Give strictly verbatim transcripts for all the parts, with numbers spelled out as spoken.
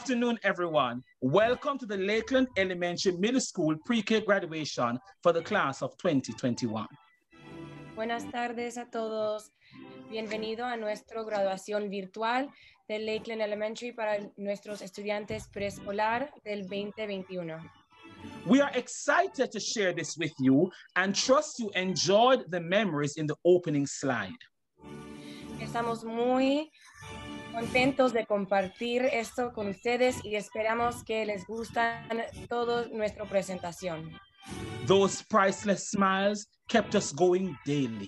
afternoon, everyone. Welcome to the Lakeland Elementary Middle School Pre-K graduation for the class of twenty twenty-one. Buenas tardes a todos. Bienvenido a nuestra graduación virtual de Lakeland Elementary para nuestros estudiantes preescolar del veinte veintiuno. We are excited to share this with you and trust you enjoyed the memories in the opening slide. Estamos muy contentos de compartir esto con ustedes y esperamos que les gusta toda nuestra presentación. Those priceless smiles kept us going daily.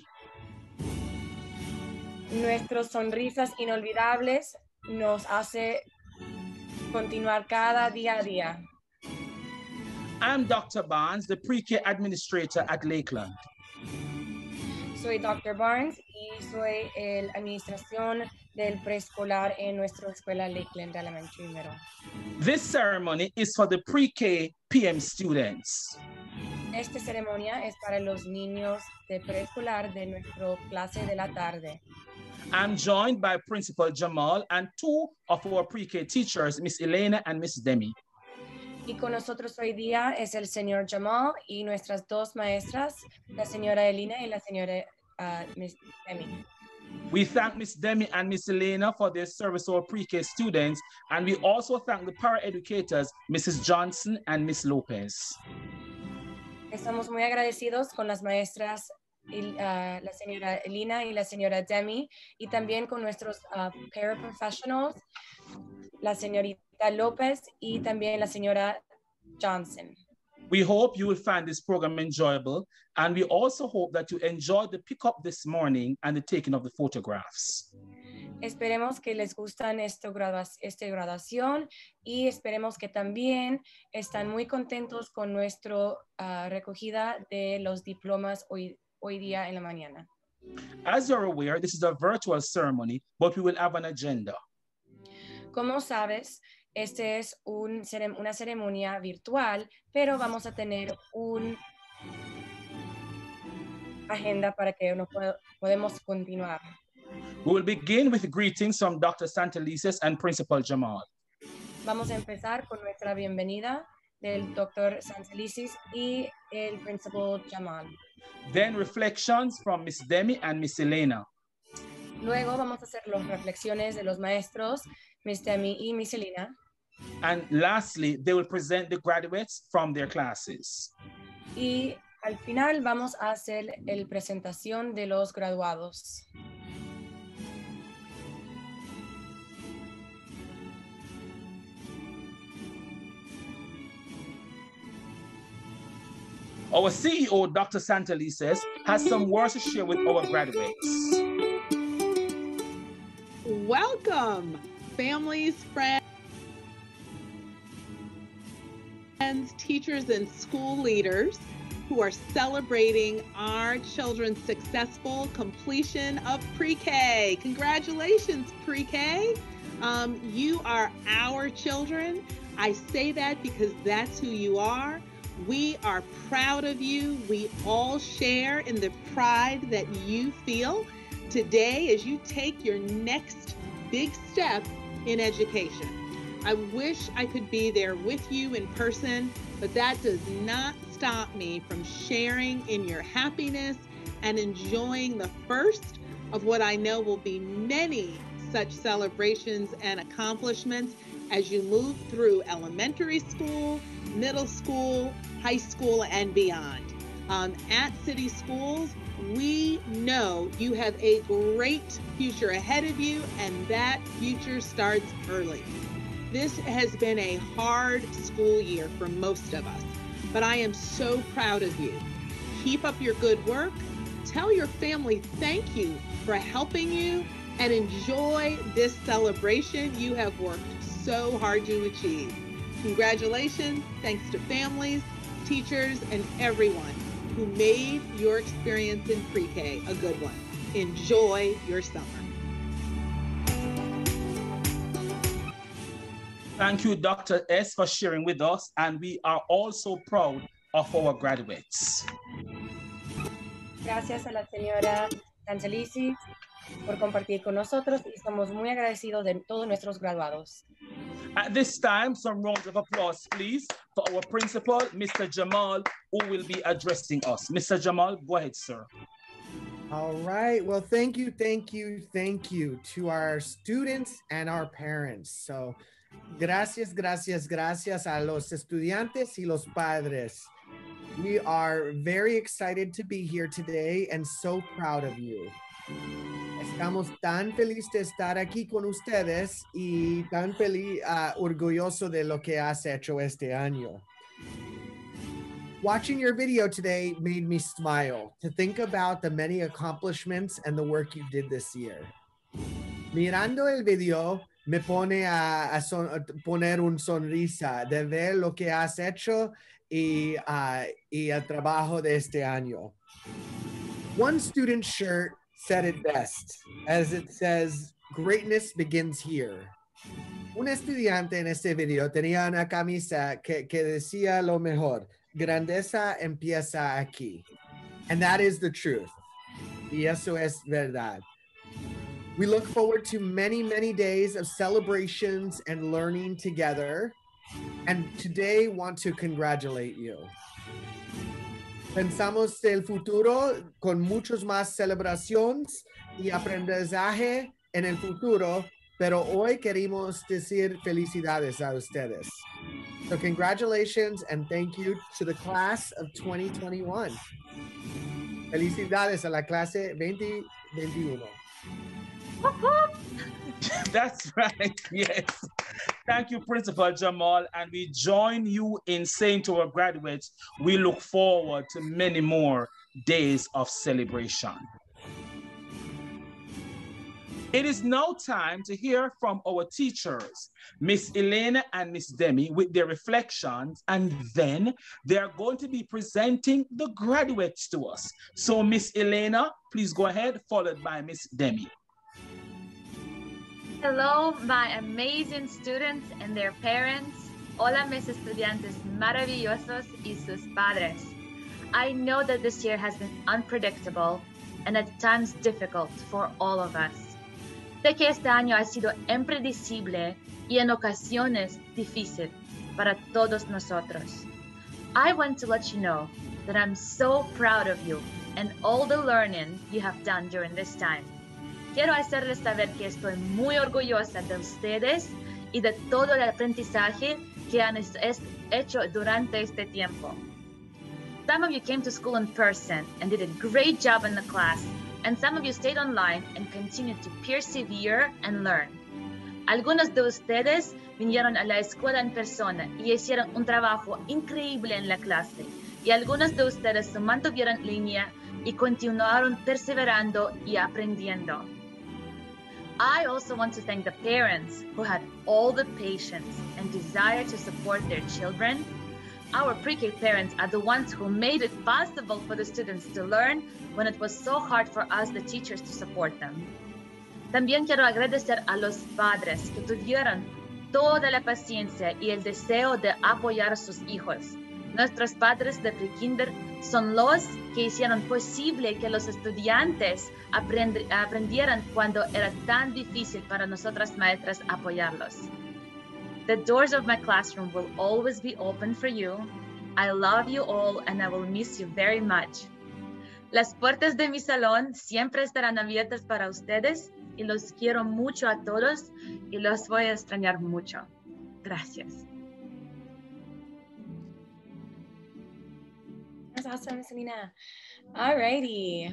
Nuestras sonrisas inolvidables nos hace continuar cada día a día. I'm Doctor Barnes, the Pre-K administrator at Lakeland. Soy doctor Barnes y soy el administración del preescolar en nuestra escuela Lakeland Elementary Middle. This ceremony is for the Pre-K P M students. Esta ceremonia es para los niños de preescolar de nuestra clase de la tarde. I'm joined by Principal Jamal and two of our Pre-K teachers, Miss Elena and Miss Demi. Y con nosotros hoy día es el señor Jamal y nuestras dos maestras, la señora Elena y la señora uh, Miss Demi. We thank Miss Demi and Miss Elena for their service to our Pre-K students, and we also thank the paraeducators, Missus Johnson and Miss Lopez. Estamos muy agradecidos con las maestras, uh, la señora Elena y la señora Demi, y también con nuestros uh, paraprofessionals, la señorita Lopez y también la señora Johnson. We hope you will find this program enjoyable, and we also hope that you enjoyed the pickup this morning and the taking of the photographs. Esperemos que les gustan esta esta graduación y esperemos que también están muy contentos con nuestra uh, recogida de los diplomas hoy, hoy día en la mañana. As you're aware, this is a virtual ceremony, but we will have an agenda. Como sabes, este es un, una ceremonia virtual, pero vamos a tener una agenda para que no pod podemos continuar. We will begin with greetings from Doctor Santelices and Principal Jamal. Vamos a empezar con nuestra bienvenida del doctor Santelices y el Principal Jamal. Then reflections from Miss Demi and Miss Elena. Luego vamos a hacer las reflexiones de los maestros, Miss Demi y Miss Elena. And lastly, they will present the graduates from their classes. Y al final vamos a hacer la presentación de los graduados. Our C E O, Doctor Santelices, has some words to share with our graduates. Welcome, families, friends, teachers, and school leaders who are celebrating our children's successful completion of pre-K. Congratulations, pre-K. Um, you are our children. I say that because that's who you are. We are proud of you. We all share in the pride that you feel today as you take your next big step in education. I wish I could be there with you in person, but that does not stop me from sharing in your happiness and enjoying the first of what I know will be many such celebrations and accomplishments as you move through elementary school, middle school, high school, and beyond. Um, at City Schools, we know you have a great future ahead of you, and that future starts early. This has been a hard school year for most of us, but I am so proud of you. Keep up your good work. Tell your family thank you for helping you, and enjoy this celebration you have worked so hard to achieve. Congratulations. Thanks to families, teachers, and everyone who made your experience in pre-K a good one. Enjoy your summer. Thank you, Doctor S, for sharing with us, and we are also proud of our graduates. Gracias a la señora Santelices por compartir con nosotros y somos muy agradecidos de todos nuestros graduados. At this time, some rounds of applause, please, for our principal, Mister Jamal, who will be addressing us. Mister Jamal, go ahead, sir. All right. Well, thank you, thank you, thank you to our students and our parents. So, gracias, gracias, gracias a los estudiantes y los padres. We are very excited to be here today and so proud of you. Estamos tan felices de estar aquí con ustedes y tan feliz, uh, orgulloso de lo que has hecho este año. Watching your video today made me smile to think about the many accomplishments and the work you did this year. Mirando el video me pone a, a, son, a poner una sonrisa de ver lo que has hecho y, uh, y el trabajo de este año. One student's shirt said it best, as it says, greatness begins here. Un estudiante en este video tenía una camisa que, que decía lo mejor, grandeza empieza aquí. And that is the truth. Y eso es verdad. We look forward to many, many days of celebrations and learning together. And today want to congratulate you. Pensamos del futuro con muchos más celebraciones y aprendizaje en el futuro, pero hoy queremos decir felicidades a ustedes. So congratulations and thank you to the class of twenty twenty-one. Felicidades a la clase veinte veintiuno. That's right, yes. Thank you, Principal Jamal, and we join you in saying to our graduates, we look forward to many more days of celebration. It is now time to hear from our teachers, Miss Elena and Miss Demi, with their reflections, and then they are going to be presenting the graduates to us. So Miss Elena, please go ahead, followed by Miss Demi. Hello, my amazing students and their parents. Hola, mis estudiantes maravillosos y sus padres. I know that this year has been unpredictable and at times difficult for all of us. Sé que este año ha sido impredecible y en ocasiones difícil para todos nosotros. I want to let you know that I'm so proud of you and all the learning you have done during this time. Quiero hacerles saber que estoy muy orgullosa de ustedes y de todo el aprendizaje que han hecho durante este tiempo. Some of you came to school in person and did a great job in the class, and some of you stayed online and continued to persevere and learn. Algunos de ustedes vinieron a la escuela en persona y hicieron un trabajo increíble en la clase, y algunos de ustedes se mantuvieron en línea y continuaron perseverando y aprendiendo. I also want to thank the parents who had all the patience and desire to support their children. Our pre-K parents are the ones who made it possible for the students to learn when it was so hard for us, the teachers, to support them. También quiero agradecer a los padres que tuvieron toda la paciencia y el deseo de apoyar a sus hijos. Nuestros padres de pre-kinder son los que hicieron posible que los estudiantes aprend- aprendieran cuando era tan difícil para nosotras maestras apoyarlos. The doors of my classroom will always be open for you. I love you all and I will miss you very much. Las puertas de mi salón siempre estarán abiertas para ustedes y los quiero mucho a todos y los voy a extrañar mucho. Gracias. That's awesome, Miss Alina. All righty.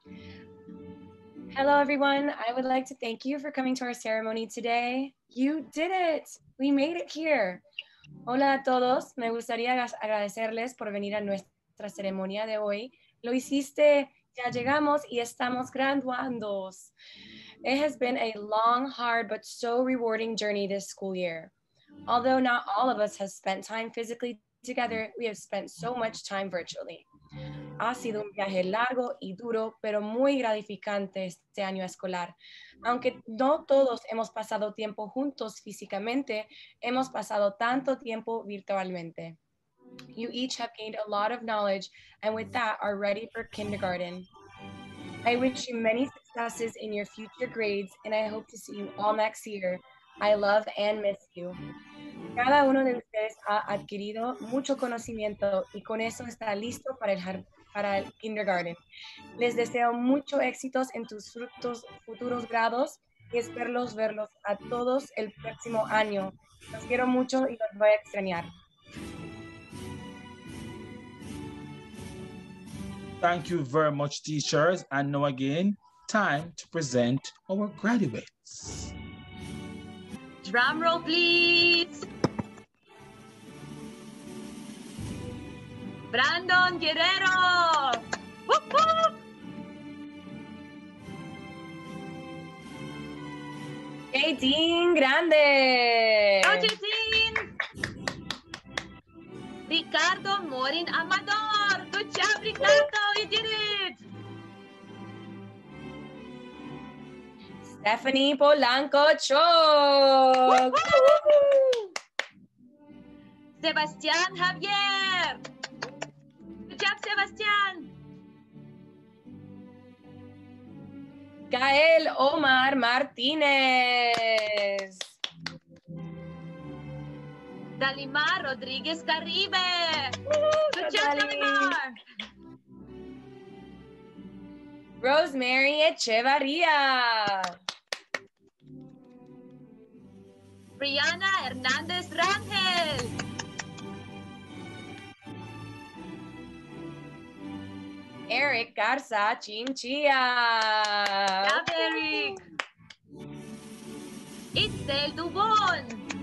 Hello, everyone. I would like to thank you for coming to our ceremony today. You did it. We made it here. Hola a todos. Me gustaría agradecerles por venir a nuestra ceremonia de hoy. Lo hiciste. Ya llegamos y estamos graduándonos. It has been a long, hard, but so rewarding journey this school year. Although not all of us have spent time physically together, we have spent so much time virtually. Ha sido un viaje largo y duro, pero muy gratificante este año escolar. Aunque no todos hemos pasado tiempo juntos físicamente, hemos pasado tanto tiempo virtualmente. You each have gained a lot of knowledge, and with that are ready for kindergarten. I wish you many successes in your future grades, and I hope to see you all next year. I love and miss you. Cada uno de ustedes ha adquirido mucho conocimiento y con eso está listo para el, para el kindergarten. Les deseo mucho éxitos en tus frutos, futuros grados y espero verlos a todos el próximo año. Los quiero mucho y los voy a extrañar. Thank you very much, teachers. And now again, time to present our graduates. Drum roll, please. Brandon Guerrero. Whoop, whoop. Jayteen Grande. Oh, Jayteen. Ricardo Morin Amador. Good job, Ricardo. You did it. Stephanie Polanco Chok. Sebastián Javier. Good job, Sebastián. Gael Omar Martínez. Dalimar Rodríguez Caribe. Good job, Dalimar. Rosemary Echevarría. Brianna Hernández Rangel. Eric Garza Chinchilla. Good, Eric. Itzel Dubón.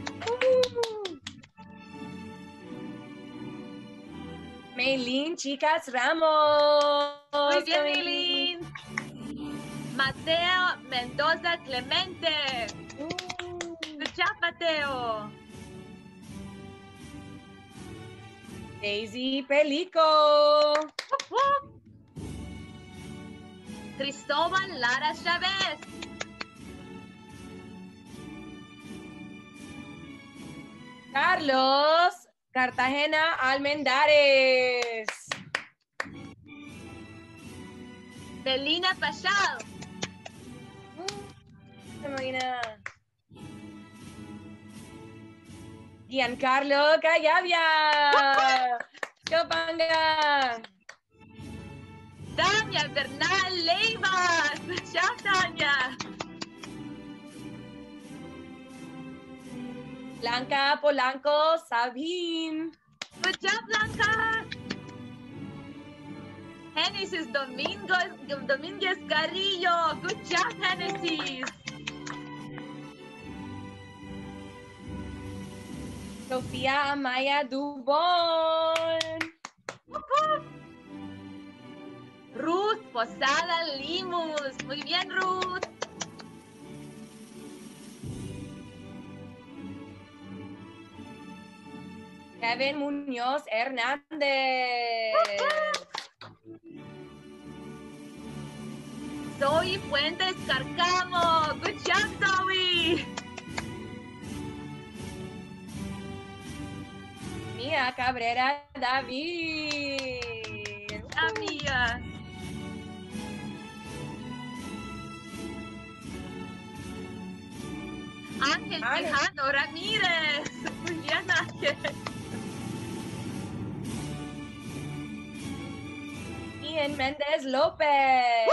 Maylene Chicas Ramos. Muy bien, Maylene. Mateo Mendoza Clemente. Good job, Mateo. Daisy Pelico. Whoop, whoop. Cristóbal Lara Chávez. Carlos Cartagena Almendares. Belina Pachal. Imagina. Giancarlo Callavia. Copanga. Tania Bernal Leivas. Good job, Tania. Blanca Polanco Sabin. Good job, Blanca. Genesis Domingos, Domínguez Carrillo. Good job, Genesis. Sofía Amaya Dubón. Ruth Posada Limus. Muy bien, Ruth. Kevin Muñoz Hernández. Zoe Fuentes Carcamo. Good job, Zoe. Mía Cabrera David. Ah, Mía. Ángel Quijano Ramírez. Muy bien, Ángel. Ian Méndez López.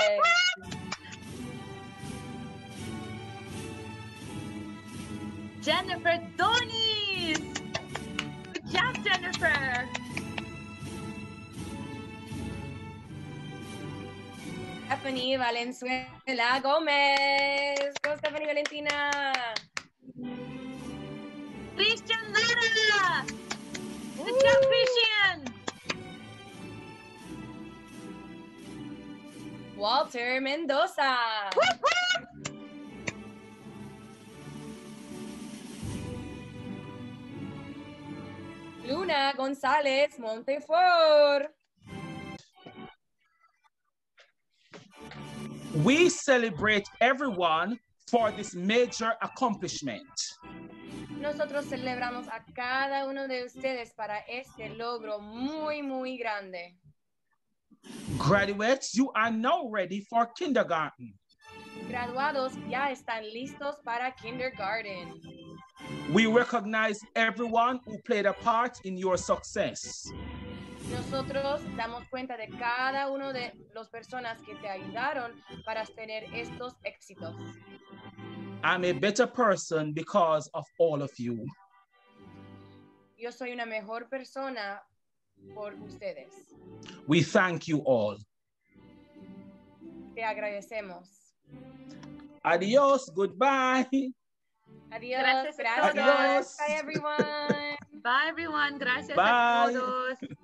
Jennifer Donis. Good job, Jennifer. Stephanie Valenzuela Gómez. Go, Stephanie Valentina. Christian Lara. Good job, Christian. Walter Mendoza. Luna González Montefort. We celebrate everyone for this major accomplishment. Nosotros celebramos a cada uno de ustedes para este logro muy, muy grande. Graduates, you are now ready for kindergarten. Graduados ya están listos para kindergarten. We recognize everyone who played a part in your success. Nosotros damos cuenta de cada uno de las personas que te ayudaron para tener estos éxitos. I'm a better person because of all of you. Yo soy una mejor persona por ustedes. We thank you all. Te agradecemos. Adios, goodbye. Adiós, Gracias a gracias. todos. Bye, everyone. Bye, everyone. Gracias Bye. a todos.